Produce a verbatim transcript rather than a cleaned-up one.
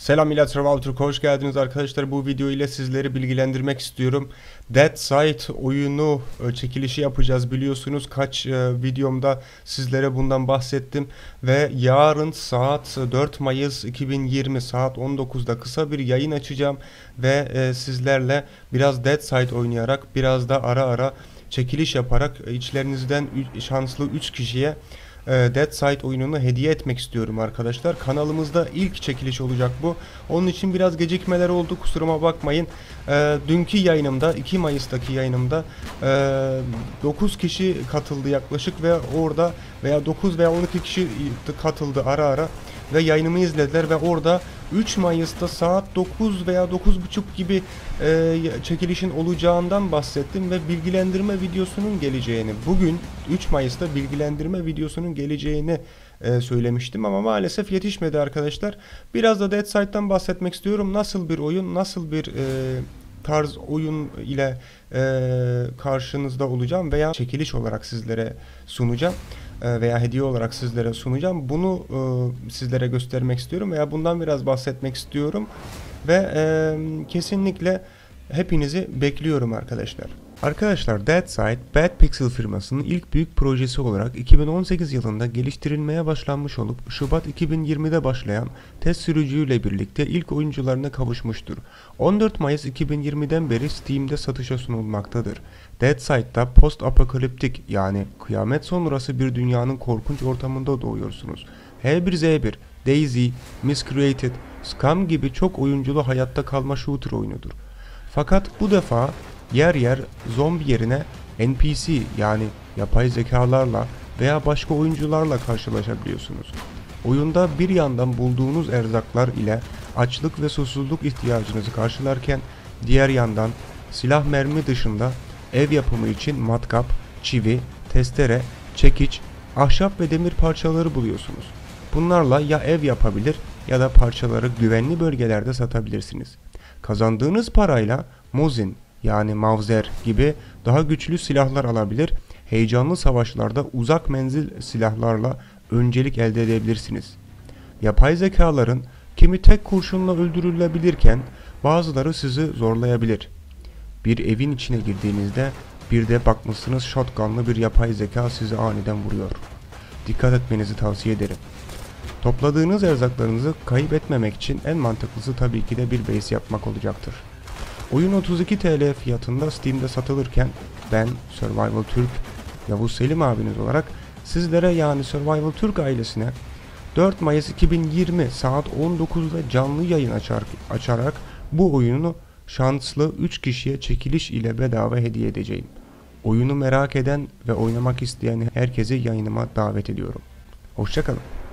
Selam millet, Survival Türk'e hoş geldiniz arkadaşlar. Bu video ile sizleri bilgilendirmek istiyorum. Dead Site oyunu e, çekilişi yapacağız, biliyorsunuz. Kaç e, videomda sizlere bundan bahsettim. Ve yarın saat dört Mayıs iki bin yirmi saat on dokuzda kısa bir yayın açacağım. Ve e, sizlerle biraz Dead Site oynayarak, biraz da ara ara çekiliş yaparak içlerinizden şanslı üç kişiye Dead Site oyununu hediye etmek istiyorum arkadaşlar. Kanalımızda ilk çekiliş olacak bu. Onun için biraz gecikmeler oldu, kusuruma bakmayın. E, dünkü yayınımda, iki Mayıs'taki yayınımda e, dokuz kişi katıldı yaklaşık ve orada veya dokuz veya on iki kişi katıldı ara ara ve yayınımı izlediler ve orada üç Mayıs'ta saat dokuz veya dokuz buçuk gibi e, çekilişin olacağından bahsettim ve bilgilendirme videosunun geleceğini, bugün üç Mayıs'ta bilgilendirme videosunun geleceğini e, söylemiştim ama maalesef yetişmedi arkadaşlar. Biraz da Dead Site'dan bahsetmek istiyorum. Nasıl bir oyun, nasıl bir e, tarz oyun ile e, karşınızda olacağım veya çekiliş olarak sizlere sunacağım veya hediye olarak sizlere sunacağım. Bunu e, sizlere göstermek istiyorum veya bundan biraz bahsetmek istiyorum ve e, kesinlikle hepinizi bekliyorum arkadaşlar. Arkadaşlar, Dead Site, Bad Pixel firmasının ilk büyük projesi olarak iki bin on sekiz yılında geliştirilmeye başlanmış olup Şubat iki bin yirmide başlayan test sürücüyle birlikte ilk oyuncularına kavuşmuştur. on dört Mayıs iki bin yirmiden beri Steam'de satışa sunulmaktadır. Dead Site'da post-apokaliptik, yani kıyamet sonrası bir dünyanın korkunç ortamında doğuyorsunuz. H bir Z bir, DayZ, Miscreated, Scum gibi çok oyunculu hayatta kalma shooter oyunudur. Fakat bu defa yer yer zombi yerine N P C, yani yapay zekalarla veya başka oyuncularla karşılaşabiliyorsunuz. Oyunda bir yandan bulduğunuz erzaklar ile açlık ve susuzluk ihtiyacınızı karşılarken diğer yandan silah mermi dışında ev yapımı için matkap, çivi, testere, çekiç, ahşap ve demir parçaları buluyorsunuz. Bunlarla ya ev yapabilir ya da parçaları güvenli bölgelerde satabilirsiniz. Kazandığınız parayla Mosin, yani Mavzer gibi daha güçlü silahlar alabilir, heyecanlı savaşlarda uzak menzil silahlarla öncelik elde edebilirsiniz. Yapay zekaların kimi tek kurşunla öldürülebilirken bazıları sizi zorlayabilir. Bir evin içine girdiğinizde bir de bakmışsınız shotgunlı bir yapay zeka sizi aniden vuruyor. Dikkat etmenizi tavsiye ederim. Topladığınız erzaklarınızı kayıp etmemek için en mantıklısı tabii ki de bir base yapmak olacaktır. Oyun otuz iki TL fiyatında Steam'de satılırken ben Survival Türk, Yavuz Selim abiniz olarak sizlere, yani Survival Türk ailesine dört Mayıs iki bin yirmi saat on dokuzda canlı yayın açar, açarak bu oyunu şanslı üç kişiye çekiliş ile bedava hediye edeceğim. Oyunu merak eden ve oynamak isteyen herkesi yayınıma davet ediyorum. Hoşça kalın.